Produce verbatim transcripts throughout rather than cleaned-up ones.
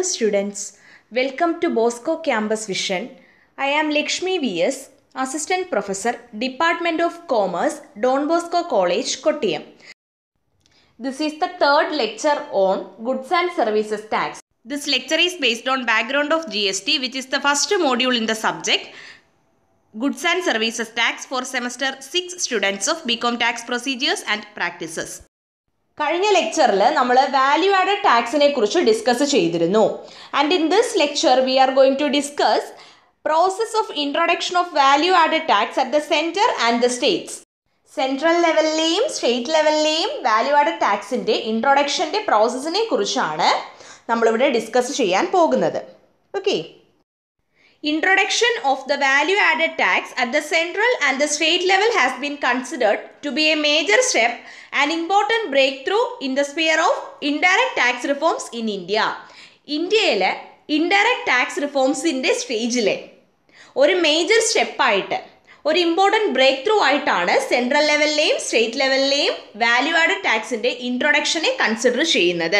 students, welcome to Bosco Campus Vision. I am Lakshmi V S, Assistant Professor, Department of Commerce, Don Bosco College, Kottayam. This is the third lecture on Goods and Services Tax. This lecture is based on background of G S T, which is the first module in the subject Goods and Services Tax for semester six students of B Com Tax Procedures and Practices. കഴിഞ്ഞ ലെക്ചറിൽ നമ്മൾ value added ടാക്സിനെ കുറിച്ച് discuss ചെയ്തിരുന്നു. And in this lecture we are going to discuss process of introduction of value added tax at the centre and the states. Central ലെവലിലെയും state ലെവലിലെയും value added ടാക്സിൻ്റെ ഇൻട്രൊഡക്ഷൻ്റെ പ്രോസസ്സിനെ കുറിച്ചാണ് നമ്മളിവിടെ ഡിസ്കസ് ചെയ്യാൻ പോകുന്നത്. Okay. Introduction of the value added tax at the central and the state level has been considered to be a major step, an important breakthrough in the sphere of indirect tax reforms in India. ഇന്ത്യയിലെ indirect tax റിഫോംസിൻ്റെ സ്റ്റേജിലെ ഒരു major സ്റ്റെപ്പായിട്ട് ഒരു important breakthrough ആയിട്ടാണ് central ലെവലിലെയും state ലെവലിലെയും value added ടാക്സിൻ്റെ ഇൻട്രൊഡക്ഷനെ കൺസിഡർ ചെയ്യുന്നത്.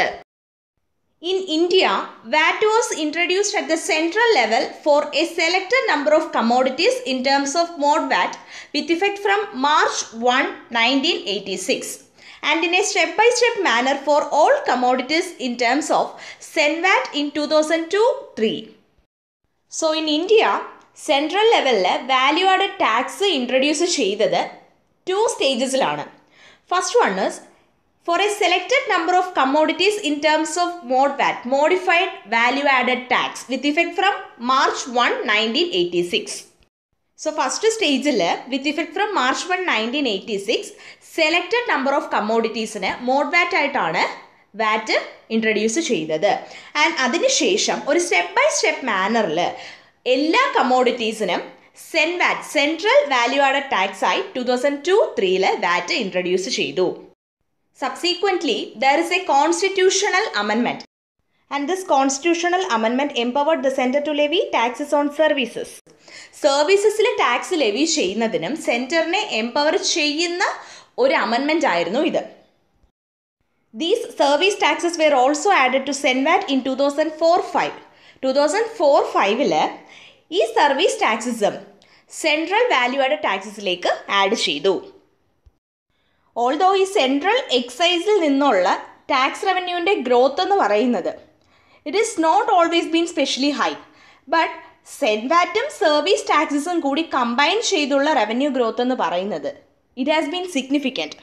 In India, V A T was introduced at the central level for a selected number of commodities in terms of mod V A T with effect from March first, nineteen eighty-six, and in a step-by-step manner for all commodities in terms of Sen V A T in two thousand two to three. So in India, central level value added tax introduce ചെയ്തത് two stagesലാണ്. First one is for a selected number of commodities in terms of mod V A T, modified value added tax with effect from March first, nineteen eighty-six. So first stage with effect from March first, nineteen eighty-six, selected number of commodities ne mod V A T ആയിട്ടാണ് V A T introduce ചെയ്തത്. And അതിന് ശേഷം ഒരു step by step mannerൽ എല്ലാ commoditiesനും Sen V A T, Central Value Added Tax ആയി two thousand two to three ൽ V A T introduce ചെയ്തു. Subsequently, there is a constitutional amendment, and this constitutional amendment empowered the center to levy taxes on services. Servicesile tax levy ചെയ്യുന്നതിനും സെന്ററിനെ empower ചെയ്യുന്ന ഒരു അമെൻമെന്റ് ആയിരുന്നു ഇത്. These service taxes were also added to Sen V A T in two thousand four to five. two thousand four to five ൽ ഈ service ടാക്സസും central value added ടാക്സസിലേക്ക് add ചെയ്തു. ഓൾദോ ഈ സെൻട്രൽ എക്സൈസിൽ നിന്നുള്ള ടാക്സ് റവന്യൂവിൻ്റെ ഗ്രോത്ത് എന്ന് പറയുന്നത് it is not always been specially high, but സെൻ വാറ്റും സർവീസ് ടാക്സസും കൂടി കമ്പൈൻ ചെയ്തുള്ള റവന്യൂ ഗ്രോത്ത് എന്ന് പറയുന്നത് it has been significant.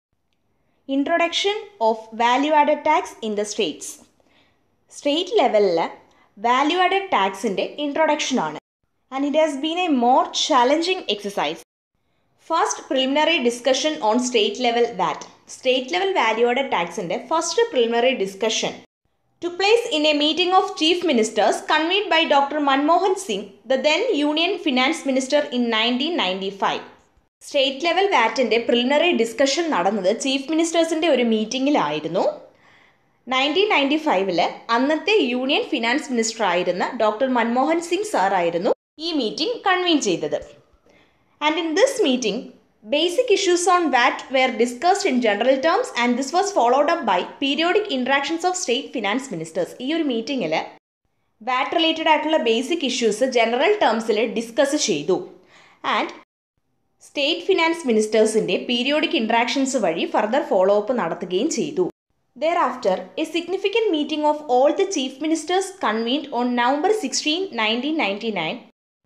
Introduction of value added tax in the states. State ലെവലിൽ വാല്യൂ ആഡഡ് ടാക്സിൻ്റെ ഇൻട്രൊഡക്ഷനാണ്, and it has been a more challenging exercise. First preliminary discussion on state level V A T. State level value added tax in the first preliminary discussion took place in a meeting of chief ministers convened by Doctor Manmohan Singh, the then Union Finance Minister, in nineteen ninety-five. State level V A T ന്റെ preliminary discussion നടന്നത് chief മിനിസ്റ്റേഴ്സിൻ്റെ ഒരു മീറ്റിങ്ങിലായിരുന്നു. Nineteen ninety ഫൈവില് അന്നത്തെ union finance minister ആയിരുന്ന doctor Manmohan Singh sir ആയിരുന്നു ഈ മീറ്റിംഗ് കൺവീൻ ചെയ്തത്. And in this meeting, basic issues on V A T were discussed in general terms, and this was followed up by periodic interactions of state finance ministers. ഈ ഒരു മീറ്റിങ്ങിൽ V A T related ആയിട്ടുള്ള basic issues general ടേംസിൽ discuss ചെയ്തു. And state finance മിനിസ്റ്റേഴ്സിൻ്റെ periodic interactions വഴി further follow up നടത്തുകയും ചെയ്തു. Thereafter, a significant meeting of all the chief ministers convened on November sixteenth, nineteen ninety-nine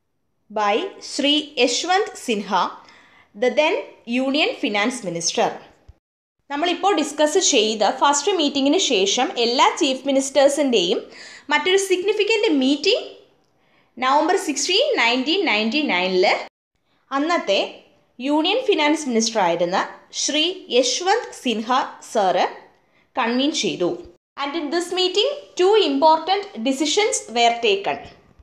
by Shri Yashwant Sinha, the then Union Finance Minister. നമ്മളിപ്പോൾ discuss ചെയ്ത first മീറ്റിങ്ങിന് ശേഷം എല്ലാ chief മിനിസ്റ്റേഴ്സിൻ്റെയും മറ്റൊരു significant meeting November sixteen nineteen ninety നയനിൽ അന്നത്തെ union finance minister ആയിരുന്ന ശ്രീ യശ്വന്ത് സിൻഹ സാറ് കൺവീൻ ചെയ്തു. And in this meeting two important decisions were taken.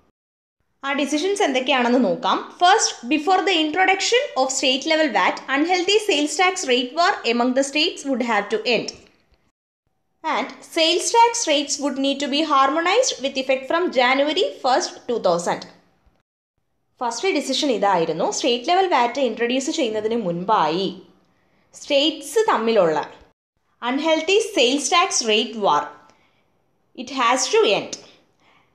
ആ ഡിസിഷൻസ് എന്തൊക്കെയാണെന്ന് നോക്കാം. First, before the introduction of state level V A T, unhealthy sales tax rate war among the states would have to end, and sales tax rates would need to be harmonised with effect from January first two thousand. First decision ഇതായിരുന്നു. State level V A T introduce ചെയ്യുന്നതിന് മുൻപായി states തമ്മിലുള്ള unhealthy sales tax rate war it has to end.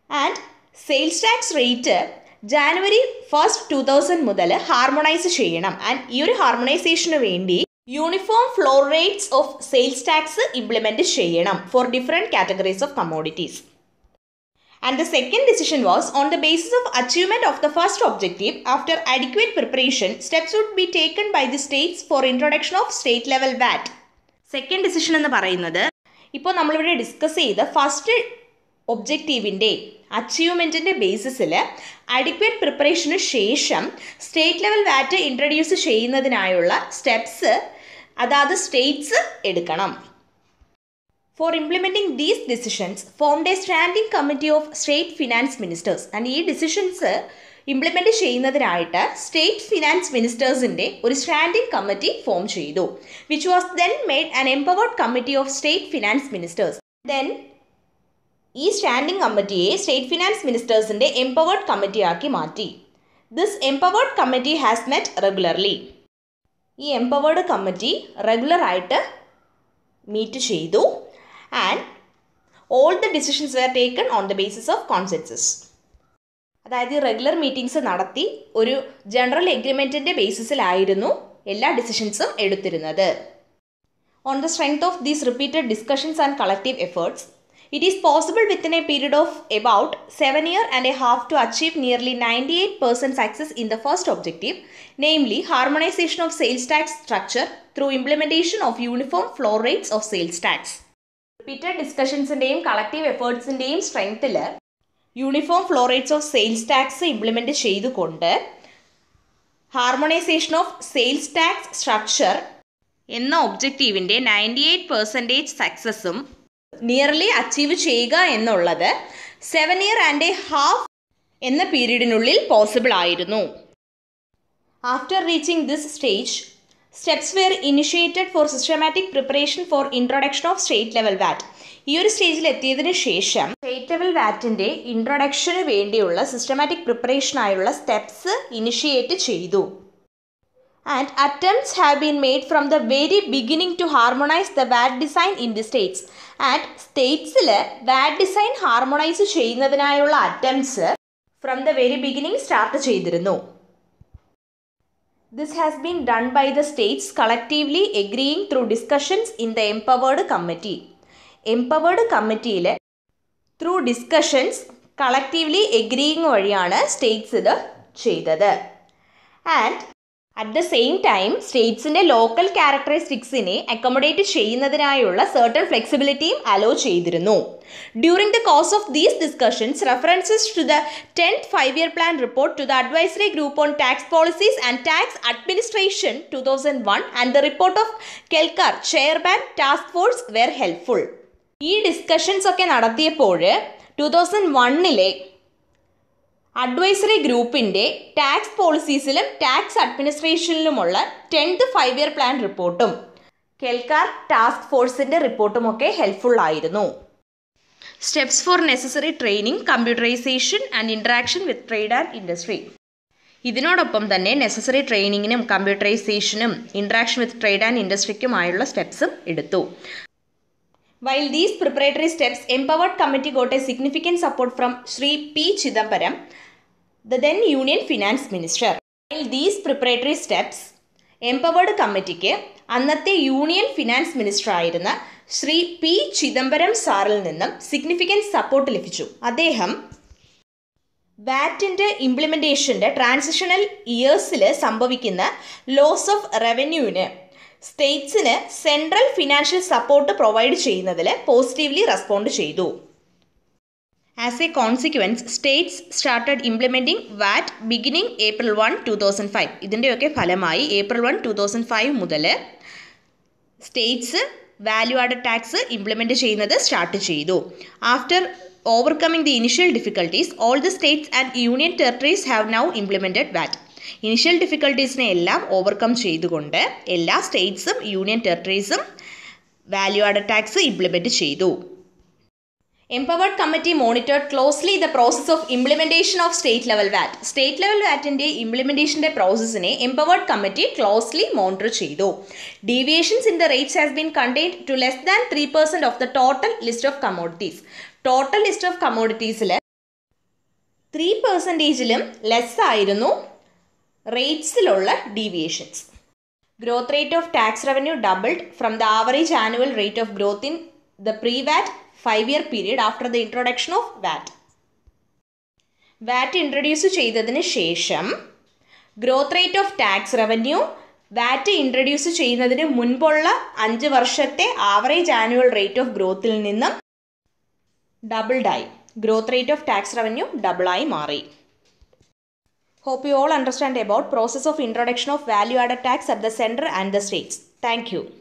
And sales tax rate January first two thousand മുതൽ harmonise ചെയ്യണം. And ഈ ഒരു ഹാർമോണൈസേഷന് വേണ്ടി uniform floor rates of sales tax implement ചെയ്യണം for different categories of commodities. And the second decision was, on the basis of achievement of the first objective, after adequate preparation, steps would be taken by the states for introduction of state level V A T. Second decision എന്ന് പറയുന്നത് ഇപ്പോൾ നമ്മളിവിടെ discuss ചെയ്ത first ഒബ്ജക്റ്റീവിൻ്റെ അച്ചീവ്മെൻറ്റിൻ്റെ ബേസിസിൽ adequate പ്രിപ്പറേഷന് ശേഷം state level V A T introduce ചെയ്യുന്നതിനായുള്ള steps അതാത് states എടുക്കണം. For implementing these decisions, formed a standing committee of state finance ministers. And ഈ ഡിസിഷൻസ് ഇംപ്ലിമെൻറ്റ് ചെയ്യുന്നതിനായിട്ട് സ്റ്റേറ്റ് ഫിനാൻസ് മിനിസ്റ്റേഴ്സിൻ്റെ ഒരു സ്റ്റാൻഡിംഗ് കമ്മിറ്റി ഫോം ചെയ്തു, which was then made an empowered committee of state finance ministers. Then ഈ standing കമ്മിറ്റിയെ state finance മിനിസ്റ്റേഴ്സിൻ്റെ empowered കമ്മിറ്റിയാക്കി മാറ്റി. This empowered committee has met regularly. ഈ എംപവേർഡ് കമ്മിറ്റി റെഗുലറായിട്ട് മീറ്റ് ചെയ്തു. And all the decisions were taken on the basis of consensus. അതായത് regular meetings നടത്തി ഒരു ജനറൽ എഗ്രിമെൻറ്റിൻ്റെ ബേസിസിലായിരുന്നു എല്ലാ ഡിസിഷൻസും എടുത്തിരുന്നത്. On the strength of these repeated discussions and collective efforts, it is possible within a period of about seven year and a half to achieve nearly ninety-eight percent success in the first objective, namely harmonization of sales tax structure through implementation of uniform floor rates of sales tax. Repeated ഡിസ്കഷൻസിൻ്റെയും collective എഫേർട്സിൻ്റെയും സ്ട്രെങ്ത്തിൽ uniform floor rates of sales tax implement ചെയ്തുകൊണ്ട് harmonisation of sales tax structure എന്ന ഒബ്ജക്റ്റീവിൻ്റെ ninety eight percentage സക്സസ്സും nearly achieve ചെയ്യുക എന്നുള്ളത് seven year and a half എന്ന പീരീഡിനുള്ളിൽ പോസിബിൾ ആയിരുന്നു. After reaching this stage, steps were initiated for systematic preparation for introduction of state level V A T. ഈ ഒരു സ്റ്റേജിൽ എത്തിയതിനു ശേഷം സ്റ്റേറ്റ് ലെവൽ V A Tൻ്റെ ഇൻട്രൊഡക്ഷന് വേണ്ടിയുള്ള സിസ്റ്റമാറ്റിക് പ്രിപ്പറേഷനായുള്ള സ്റ്റെപ്സ് ഇനിഷ്യേറ്റ് ചെയ്തു. And attempts have been made from the very beginning to harmonise the V A T design in the states. And സ്റ്റേറ്റ്സിൽ V A T design harmonise ചെയ്യുന്നതിനായുള്ള attempts from the very beginning start ചെയ്തിരുന്നു. This has been done by the states collectively agreeing through discussions in the empowered committee. Empowered committeeയിൽ through discussions collectively agreeing വഴിയാണ് states ഇത് ചെയ്തത്. And at the same time സ്റ്റേറ്റ്സിൻ്റെ local ക്യാരക്ടറിസ്റ്റിക്സിനെ accommodate ചെയ്യുന്നതിനായുള്ള certain ഫ്ലെക്സിബിലിറ്റിയും allow ചെയ്തിരുന്നു. During the course of these discussions, references to the tenth five-year plan report, to the advisory group on tax policies and tax administration two thousand one, and the report of Kelkar chairman task force were helpful. ഈ ഡിസ്കഷൻസ് ഒക്കെ നടത്തിയപ്പോൾ two thousand വണ്ണിലെ advisory ഗ്രൂപ്പിൻ്റെ tax പോളിസീസിലും tax അഡ്മിനിസ്ട്രേഷനിലുമുള്ള tenth five year plan റിപ്പോർട്ടും Kelkar task ഫോഴ്സിൻ്റെ റിപ്പോർട്ടുമൊക്കെ ഹെൽപ്ഫുൾ ആയിരുന്നു. Steps for necessary training, computerisation and interaction with trade and industry. ഇതിനോടൊപ്പം തന്നെ നെസസറി ട്രെയിനിങ്ങിനും കമ്പ്യൂട്ടറൈസേഷനും ഇൻട്രാക്ഷൻ വിത്ത് ട്രേഡ് ആൻഡ് ഇൻഡസ്ട്രിക്കുമായുള്ള സ്റ്റെപ്സും എടുത്തു. While these preparatory steps, empowered committee got a significant support from Shri P. Chidambaram, the then Union Finance Minister. While these preparatory steps, empowered committeeക്ക് അന്നത്തെ union finance minister ആയിരുന്ന Shri P Chidambaram സാറിൽ നിന്നും significant support ലഭിച്ചു. അദ്ദേഹം വാറ്റിൻ്റെ ഇംപ്ലിമെൻറ്റേഷൻ്റെ transitional ഇയേഴ്സിൽ സംഭവിക്കുന്ന loss of റവന്യൂവിന് സ്റ്റേറ്റ്സിന് central financial support provide ചെയ്യുന്നതിൽ പോസിറ്റീവ്ലി റെസ്പോണ്ട് ചെയ്തു. As a consequence states started implementing VAT beginning April one two thousand five. ഇതിൻ്റെയൊക്കെ ഫലമായി April one two thousand five മുതൽ states value added tax implement ചെയ്യുന്നത് start ചെയ്തു. After overcoming the initial difficulties, all the states and union territories have now implemented VAT. Initial ഡിഫിക്കൽട്ടീസിനെ എല്ലാം overcome ചെയ്തുകൊണ്ട് എല്ലാ സ്റ്റേറ്റ്സും യൂണിയൻ ടെറിട്ടറീസും വാല്യൂ ആഡഡ് ടാക്സ് ഇംപ്ലിമെൻറ്റ് ചെയ്തു. Empowered committee monitored closely the process of implementation of state level V A T. State level V A T ന്റെ ഇംപ്ലിമെൻറ്റേഷൻ്റെ പ്രോസസ്സിനെ empowered committee closely monitor ചെയ്തു. Deviations in the rates has been contained to less than three percent of the total list of commodities. Total list of commoditiesൽ three പെർസെൻറ്റേജിലും less ആയിരുന്നു റേറ്റ്സിലുള്ള deviations. Growth rate of tax revenue doubled from the average annual rate of growth in the pre VAT five year period after the introduction of VAT. VAT introduce ചെയ്തതിന് ശേഷം growth rate of tax revenue VAT introduce ചെയ്യുന്നതിന് മുൻപുള്ള അഞ്ച് വർഷത്തെ average annual rate of ഗ്രോത്തിൽ നിന്നും ഡബിൾഡായി. Growth rate of tax revenue ഡബിളായി മാറി. Hope you all understand about process of introduction of value added tax at the center and the states. Thank you.